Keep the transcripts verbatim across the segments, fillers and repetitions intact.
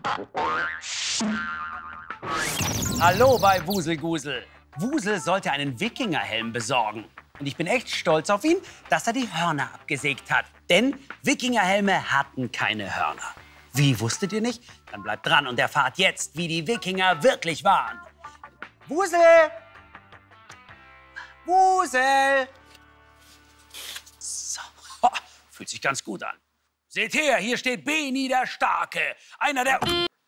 Hallo bei Wuselgusel. Wusel sollte einen Wikingerhelm besorgen. Und ich bin echt stolz auf ihn, dass er die Hörner abgesägt hat. Denn Wikingerhelme hatten keine Hörner. Wie, wusstet ihr nicht? Dann bleibt dran und erfahrt jetzt, wie die Wikinger wirklich waren. Wusel! Wusel! So, ho, fühlt sich ganz gut an. Seht her, hier steht Beni der Starke. Einer der...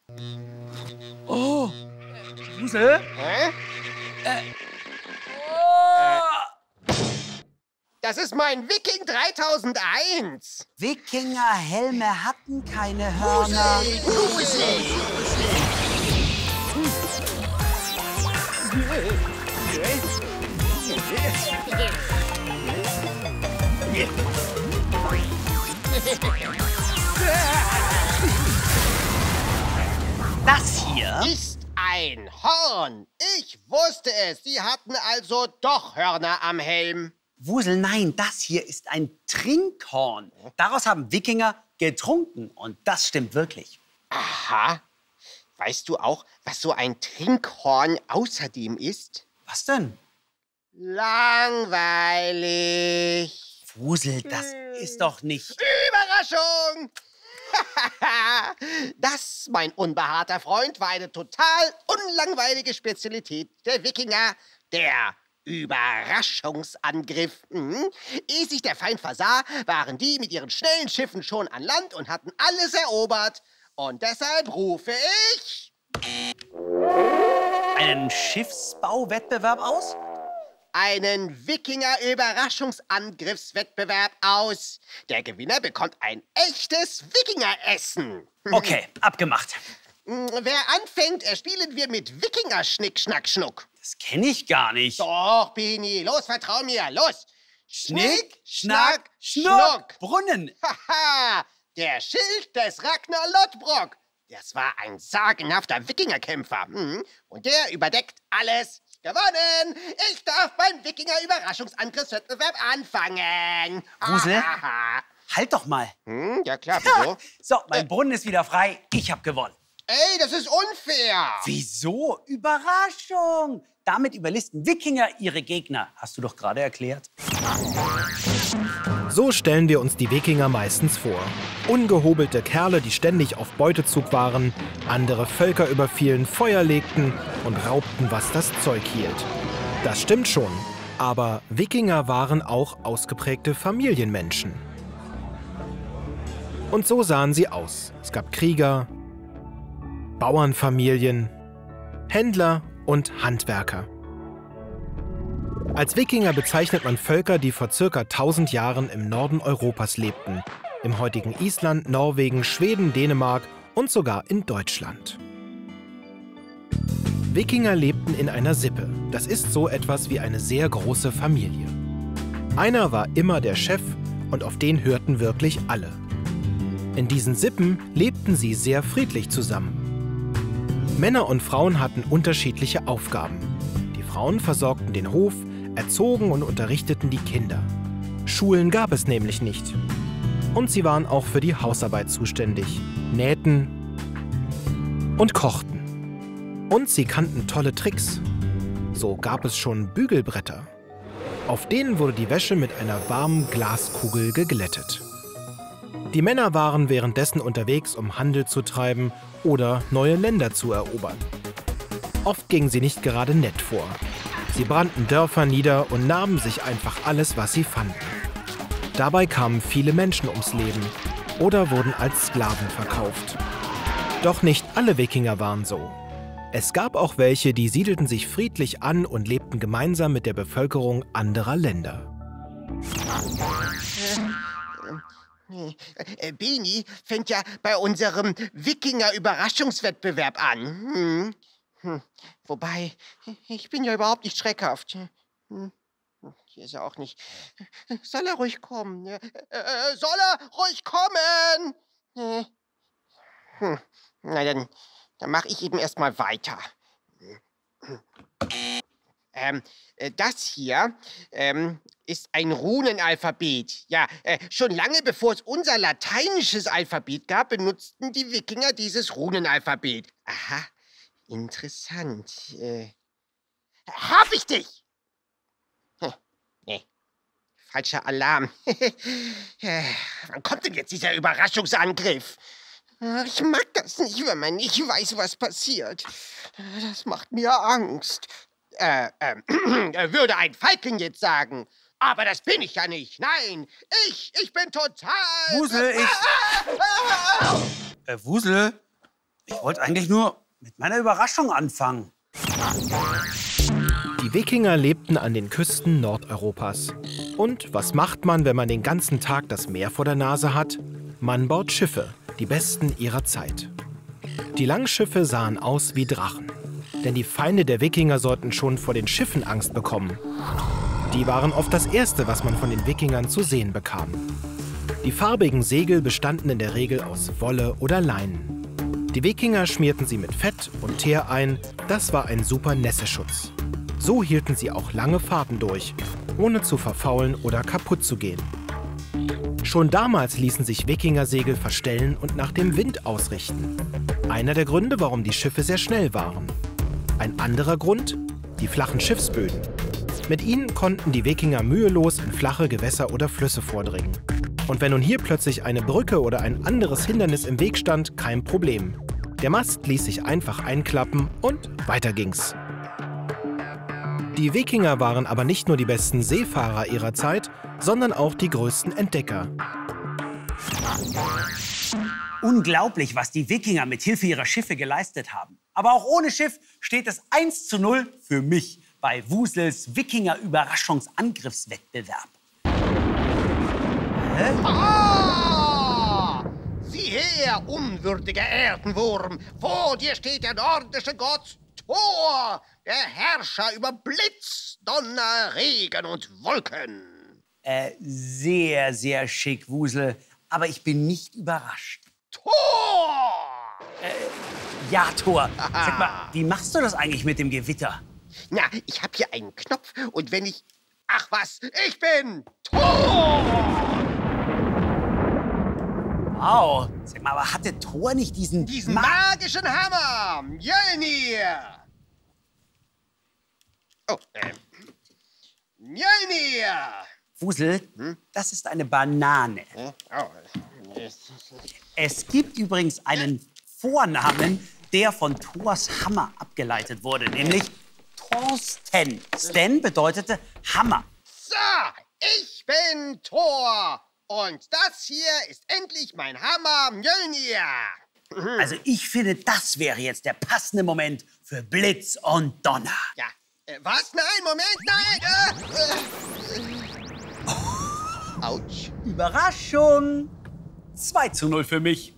Oh, Wusel? Hä? Äh, oh. Das ist mein Viking dreitausendeins. Wikingerhelme hatten keine Hörner. Das hier Ist ein Horn. Ich wusste es. Sie hatten also doch Hörner am Helm. Wusel, nein, das hier ist ein Trinkhorn. Daraus haben Wikinger getrunken und das stimmt wirklich. Aha. Weißt du auch, was so ein Trinkhorn außerdem ist? Was denn? Langweilig. Wusel, das ist doch nicht... Überraschung! Das, mein unbehaarter Freund, war eine total unlangweilige Spezialität der Wikinger, der Überraschungsangriff. Mhm. Ehe sich der Feind versah, waren die mit ihren schnellen Schiffen schon an Land und hatten alles erobert. Und deshalb rufe ich... Einen Schiffsbauwettbewerb aus? einen Wikinger-Überraschungsangriffswettbewerb aus. Der Gewinner bekommt ein echtes Wikingeressen. Okay, abgemacht. Wer anfängt, erspielen wir mit Wikinger-Schnick-Schnack-Schnuck. Das kenne ich gar nicht. Doch, Beni, los, vertrau mir, los. Schnick, Schnack, Schnuck. Brunnen. Haha, der Schild des Ragnar Lodbrok. Das war ein sagenhafter Wikingerkämpfer. Mhm. Und der überdeckt alles. Gewonnen! Ich darf beim Wikinger-Überraschungsangriffswettbewerb anfangen. Wusel, halt doch mal. Hm, ja klar, wieso? So, mein Brunnen ist wieder frei. Ich habe gewonnen. Ey, das ist unfair. Wieso? Überraschung. Damit überlisten Wikinger ihre Gegner. Hast du doch gerade erklärt. So stellen wir uns die Wikinger meistens vor. Ungehobelte Kerle, die ständig auf Beutezug waren, andere Völker überfielen, Feuer legten und raubten, was das Zeug hielt. Das stimmt schon, aber Wikinger waren auch ausgeprägte Familienmenschen. Und so sahen sie aus. Es gab Krieger, Bauernfamilien, Händler und Handwerker. Als Wikinger bezeichnet man Völker, die vor circa tausend Jahren im Norden Europas lebten. Im heutigen Island, Norwegen, Schweden, Dänemark und sogar in Deutschland. Wikinger lebten in einer Sippe. Das ist so etwas wie eine sehr große Familie. Einer war immer der Chef und auf den hörten wirklich alle. In diesen Sippen lebten sie sehr friedlich zusammen. Männer und Frauen hatten unterschiedliche Aufgaben. Die Frauen versorgten den Hof, erzogen und unterrichteten die Kinder. Schulen gab es nämlich nicht. Und sie waren auch für die Hausarbeit zuständig, nähten und kochten. Und sie kannten tolle Tricks. So gab es schon Bügelbretter. Auf denen wurde die Wäsche mit einer warmen Glaskugel geglättet. Die Männer waren währenddessen unterwegs, um Handel zu treiben oder neue Länder zu erobern. Oft gingen sie nicht gerade nett vor. Sie brannten Dörfer nieder und nahmen sich einfach alles, was sie fanden. Dabei kamen viele Menschen ums Leben oder wurden als Sklaven verkauft. Doch nicht alle Wikinger waren so. Es gab auch welche, die siedelten sich friedlich an und lebten gemeinsam mit der Bevölkerung anderer Länder. Äh, Beni fängt ja bei unserem Wikinger-Überraschungswettbewerb an. Hm. Hm. Wobei, ich bin ja überhaupt nicht schreckhaft. Hm. Hier ist er auch nicht. Soll er ruhig kommen? Äh, äh, soll er ruhig kommen? Äh. Hm. Na, dann, dann mache ich eben erstmal weiter. Ähm, äh, das hier ähm, ist ein Runenalphabet. Ja, äh, schon lange bevor es unser lateinisches Alphabet gab, benutzten die Wikinger dieses Runenalphabet. Aha, interessant. Äh, hab ich dich! Hm, nee, falscher Alarm. äh, wann kommt denn jetzt dieser Überraschungsangriff? Ich mag das nicht, wenn man nicht weiß, was passiert. Das macht mir Angst. Äh, äh, würde ein Falken jetzt sagen. Aber das bin ich ja nicht. Nein, ich, ich bin total... Wusel, ich... Äh, Wusel, ich wollte eigentlich nur mit meiner Überraschung anfangen. Die Wikinger lebten an den Küsten Nordeuropas. Und was macht man, wenn man den ganzen Tag das Meer vor der Nase hat? Man baut Schiffe, die besten ihrer Zeit. Die Langschiffe sahen aus wie Drachen. Denn die Feinde der Wikinger sollten schon vor den Schiffen Angst bekommen. Die waren oft das Erste, was man von den Wikingern zu sehen bekam. Die farbigen Segel bestanden in der Regel aus Wolle oder Leinen. Die Wikinger schmierten sie mit Fett und Teer ein, das war ein super Nässeschutz. So hielten sie auch lange Fahrten durch, ohne zu verfaulen oder kaputt zu gehen. Schon damals ließen sich Wikingersegel verstellen und nach dem Wind ausrichten. Einer der Gründe, warum die Schiffe sehr schnell waren. Ein anderer Grund? Die flachen Schiffsböden. Mit ihnen konnten die Wikinger mühelos in flache Gewässer oder Flüsse vordringen. Und wenn nun hier plötzlich eine Brücke oder ein anderes Hindernis im Weg stand, kein Problem. Der Mast ließ sich einfach einklappen und weiter ging's. Die Wikinger waren aber nicht nur die besten Seefahrer ihrer Zeit, sondern auch die größten Entdecker. Unglaublich, was die Wikinger mit Hilfe ihrer Schiffe geleistet haben. Aber auch ohne Schiff steht es eins zu null für mich bei Wusels Wikinger-Überraschungsangriffswettbewerb. Hä? Ah! Sieh her, unwürdiger Erdenwurm! Vor dir steht der nordische Gott Thor, der Herrscher über Blitz, Donner, Regen und Wolken. Äh, sehr, sehr schick, Wusel. Aber ich bin nicht überrascht. Thor! Äh, ja, Thor. Sag mal, wie machst du das eigentlich mit dem Gewitter? Na, ich habe hier einen Knopf und wenn ich... Ach was, ich bin Thor! Wow. Sag mal, aber hatte Thor nicht diesen... Diesen Ma magischen Hammer! Mjölnir! Oh, äh... Mjölnir! Wusel, hm? Das ist eine Banane. Hm? Oh. Es gibt übrigens einen Vornamen, der von Thors Hammer abgeleitet wurde, nämlich Thorsten. Sten bedeutete Hammer. So, ich bin Thor. Und das hier ist endlich mein Hammer Mjölnir. Also ich finde, das wäre jetzt der passende Moment für Blitz und Donner. Ja, äh, was? Nein, Moment, nein. Äh, äh. Autsch. Überraschung. zwei zu null für mich.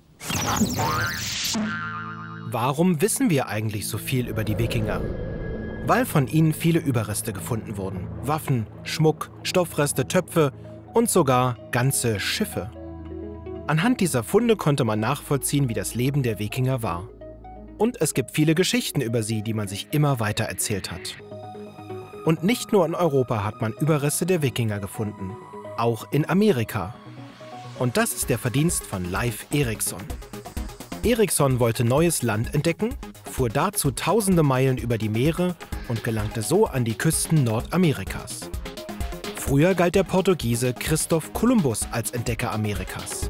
Warum wissen wir eigentlich so viel über die Wikinger? Weil von ihnen viele Überreste gefunden wurden. Waffen, Schmuck, Stoffreste, Töpfe und sogar ganze Schiffe. Anhand dieser Funde konnte man nachvollziehen, wie das Leben der Wikinger war. Und es gibt viele Geschichten über sie, die man sich immer weiter erzählt hat. Und nicht nur in Europa hat man Überreste der Wikinger gefunden, auch in Amerika. Und das ist der Verdienst von Leif Erikson. Erikson wollte neues Land entdecken, fuhr dazu tausende Meilen über die Meere und gelangte so an die Küsten Nordamerikas. Früher galt der Portugiese Christoph Kolumbus als Entdecker Amerikas.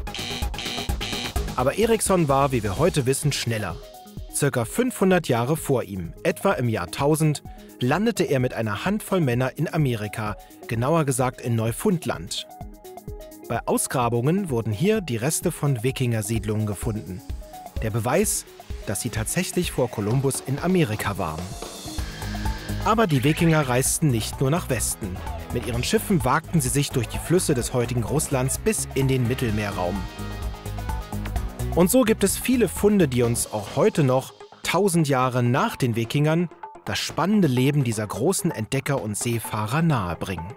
Aber Erikson war, wie wir heute wissen, schneller. Circa fünfhundert Jahre vor ihm, etwa im Jahr tausend, landete er mit einer Handvoll Männer in Amerika, genauer gesagt in Neufundland. Bei Ausgrabungen wurden hier die Reste von Wikingersiedlungen gefunden. Der Beweis, dass sie tatsächlich vor Kolumbus in Amerika waren. Aber die Wikinger reisten nicht nur nach Westen. Mit ihren Schiffen wagten sie sich durch die Flüsse des heutigen Russlands bis in den Mittelmeerraum. Und so gibt es viele Funde, die uns auch heute noch, tausend Jahre nach den Wikingern, das spannende Leben dieser großen Entdecker und Seefahrer nahebringen.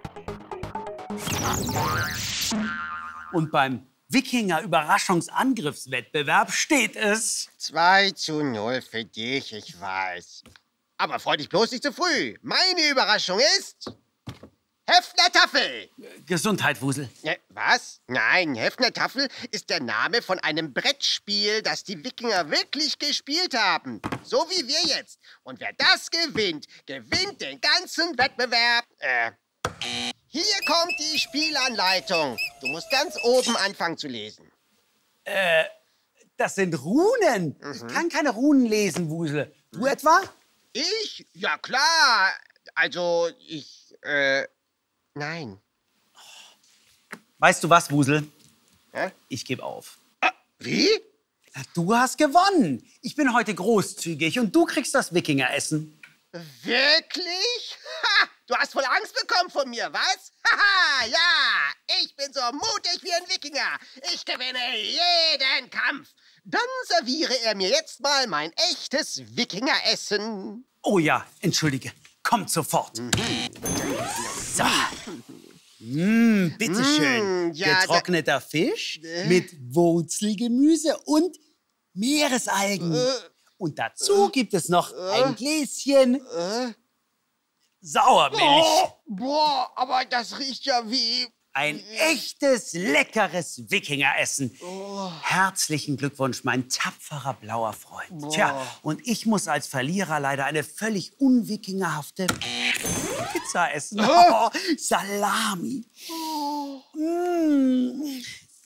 Und beim Wikinger-Überraschungsangriffswettbewerb steht es... zwei zu null für dich, ich weiß. Aber freu dich bloß nicht zu früh. Meine Überraschung ist... Hefner Tafel. Gesundheit, Wusel. Äh, was? Nein, Hefner Tafel ist der Name von einem Brettspiel, das die Wikinger wirklich gespielt haben. So wie wir jetzt. Und wer das gewinnt, gewinnt den ganzen Wettbewerb. Äh, hier kommt die Spielanleitung. Du musst ganz oben anfangen zu lesen. Äh, das sind Runen. Mhm. Ich kann keine Runen lesen, Wusel. Du etwa? Ich? Ja, klar. Also, ich, äh, nein. Weißt du was, Wusel? Hä? Ich gebe auf. Ah, wie? Du hast gewonnen. Ich bin heute großzügig und du kriegst das Wikingeressen. Wirklich? Ha! Du hast wohl Angst bekommen von mir, was? Haha, ja! Ich bin so mutig wie ein Wikinger. Ich gewinne jeden Kampf. Dann serviere er mir jetzt mal mein echtes Wikingeressen. Oh ja, entschuldige. Kommt sofort. Mhm. So. Mmh, bitteschön. Mm, ja, Getrockneter Fisch mit Wurzelgemüse und Meeresalgen. Äh, und dazu äh, gibt es noch äh, ein Gläschen äh, Sauermilch. Oh, boah, aber das riecht ja wie... Ein echtes, leckeres Wikingeressen. Oh. Herzlichen Glückwunsch, mein tapferer blauer Freund. Boah. Tja, und ich muss als Verlierer leider eine völlig unwikingerhafte Pizza essen. Oh, Salami. Oh. Mm.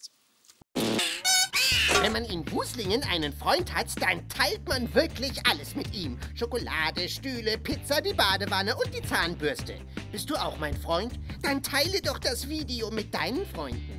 Wenn man in Wuslingen einen Freund hat, dann teilt man wirklich alles mit ihm. Schokolade, Stühle, Pizza, die Badewanne und die Zahnbürste. Bist du auch mein Freund? Dann teile doch das Video mit deinen Freunden.